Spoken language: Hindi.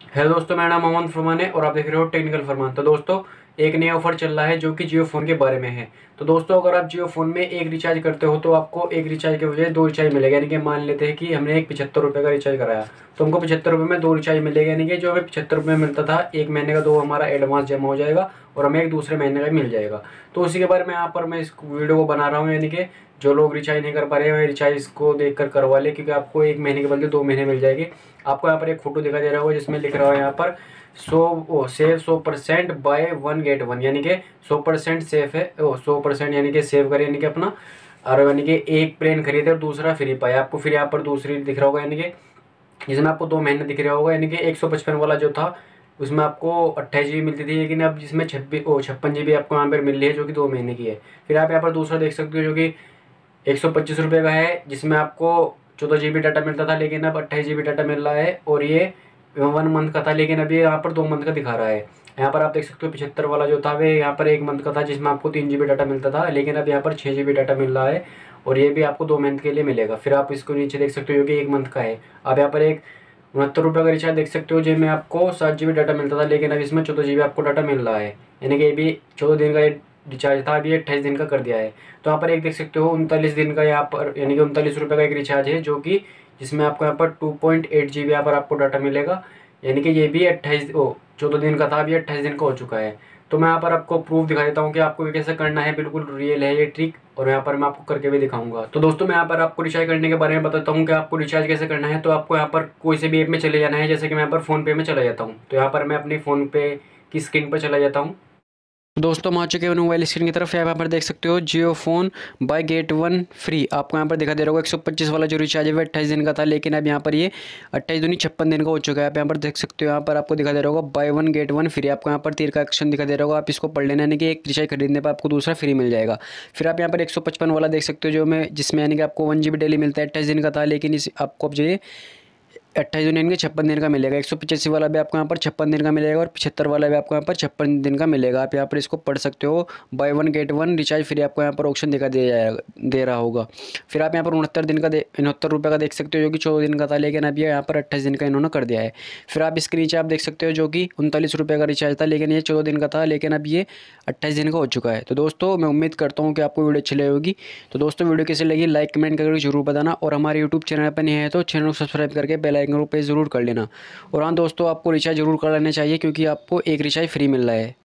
हेलो दोस्तों, मेरा नाम मोहम्मद फरमान है और आप देख रहे हो टेक्निकल फरमान। तो दोस्तों, एक नया ऑफर चल रहा है जो कि जियो फ़ोन के बारे में है। तो दोस्तों, अगर आप जियो फ़ोन में एक रिचार्ज करते हो तो आपको एक रिचार्ज के बजाय दो रिचार्ज मिलेगा। यानी कि मान लेते हैं कि हमने एक 75 रुपये का रिचार्ज कराया तो हमको 75 रुपये में दो रिचार्ज मिलेगा। यानी कि जो हमें 75 रुपये में मिलता था एक महीने का, दो हमारा एडवांस जमा हो जाएगा और हमें एक दूसरे महीने का मिल जाएगा। तो उसी के बारे में यहाँ पर मैं इस वीडियो को बना रहा हूँ। यानी कि जो लोग रिचार्ज नहीं कर पा रहे हैं रिचार्ज को देख कर करवा ले, क्योंकि आपको एक महीने के बदले 2 महीने मिल जाएगी। आपको यहाँ पर एक फोटो दिखाई दे रहा होगा जिसमें लिख रहा है यहाँ पर save 100% buy one get one. यानी कि 100% सेफ है, 100% यानी कि सेव करें, यानी कि अपना। और यानी कि एक प्लेन खरीदे और दूसरा फ्री पाए। आपको फिर यहाँ पर दूसरी दिख रहा होगा, यानी कि जिसमें आपको 2 महीने दिख रहा होगा। यानी कि 155 वाला जो था उसमें आपको 28 GB मिलती थी, लेकिन अब जिसमें 56 GB आपको यहाँ पर मिल रही है जो कि 2 महीने की है। फिर आप यहाँ पर दूसरा देख सकते हो जो कि 125 रुपये का है, जिसमें आपको 14 GB डाटा मिलता था, लेकिन अब 28 GB डाटा मिल रहा है। और ये 1 मंथ का था, लेकिन अभी यहाँ पर 2 मंथ का दिखा रहा है। यहाँ पर आप देख सकते हो 75 वाला जो था वे यहाँ पर 1 मंथ का था, जिसमें आपको 3 GB डाटा मिलता था, लेकिन अब यहाँ पर 6 GB डाटा मिल रहा है। और ये भी आपको 2 मंथ के लिए मिलेगा। फिर आप इसको नीचे देख सकते हो कि 1 मंथ का है। आप यहाँ पर एक 69 रुपये का रिचार्ज देख सकते हो, जिसमें आपको 7 GB डाटा मिलता था, लेकिन अब इसमें 14 GB आपको डाटा मिल रहा है। यानी कि ये भी 14 दिन का रिचार्ज था, अभी 28 दिन का कर दिया है। तो यहाँ पर एक देख सकते हो 39 दिन का यहाँ पर, यानी कि 39 रुपये का एक रिचार्ज है, जो कि जिसमें आपको यहाँ पर 2.8 GB यहाँ पर आपको डाटा मिलेगा। यानी कि ये भी 14 दिन का था, अभी 28 दिन का हो चुका है। तो मैं यहाँ पर आपको प्रूफ दिखा देता हूँ कि आपको ये कैसे करना है। बिल्कुल रियल है ये ट्रिक, और यहाँ पर मैं आपको करके भी दिखाऊंगा। तो दोस्तों, मैं यहाँ पर आपको रिचार्ज करने के बारे में बताता हूँ कि आपको रिचार्ज कैसे करना है। तो आपको यहाँ पर कोई से भी ऐप में चले जाना है, जैसे कि मैं यहाँ पर फ़ोन पे में चला जाता हूँ। तो यहाँ पर मैं अपनी फ़ोन पे की स्क्रीन पर चला जाता हूँ। दोस्तों, हम आ चुके हैं मोबाइल स्क्रीन की तरफ। यहाँ पर देख सकते हो Jio phone buy get one free. आपको यहाँ पर दिखा दे रहा होगा 125 वाला जो रिचार्ज है वो 28 दिन का था, लेकिन अब यहाँ पर ये 28 दूनी 56 दिन का हो चुका है। आप यहाँ पर देख सकते हो, यहाँ पर आपको दिखा दे रहा होगा buy one get one free. आपको यहाँ पर तीर का एक्शन दिखा दे रहा होगा, आप इसको पढ़ लेना, यानी कि एक रिचार्ज खरीदने पर आपको दूसरा फ्री मिल जाएगा। फिर आप यहाँ पर 155 वाला देख सकते हो, जो मैं जिसमें यानी कि आपको 1 GB डेली मिलता है। 28 दिन का था, लेकिन इस आपको अब जो ये 28 दिन यानी कि 56 दिन का मिलेगा। 185 वाला भी आपको यहाँ पर 56 दिन का मिलेगा, और 75 वाला भी आपको यहाँ पर 56 दिन का मिलेगा। आप यहाँ पर इसको पढ़ सकते हो। Buy one get one recharge free आपको यहाँ पर ऑप्शन दिखा दे रहा होगा। फिर आप यहाँ पर 69 रुपये का देख सकते हो, जो कि 14 दिन का था, लेकिन अब ये यहाँ पर 28 दिन का इन्होंने कर दिया है। फिर आप इसके नीचे आप देख सकते हो जो कि 39 रुपये का रिचार्ज था, लेकिन ये 14 दिन का था, लेकिन अब ये 28 दिन का हो चुका है। तो दोस्तों, मैं उम्मीद करता हूँ कि आपको वीडियो अच्छी लगी होगी। तो दोस्तों, वीडियो कैसी लगी लाइक कमेंट करके जरूर बताना, और हमारे यूट्यूब चैनल पर नहीं है तो चैनल को सब्सक्राइब करके बेल आइकन पे ज़रूर कर लेना। और हाँ दोस्तों, आपको रिचार्ज ज़रूर कर लेना चाहिए, क्योंकि आपको एक रिचार्ज फ्री मिल रहा है।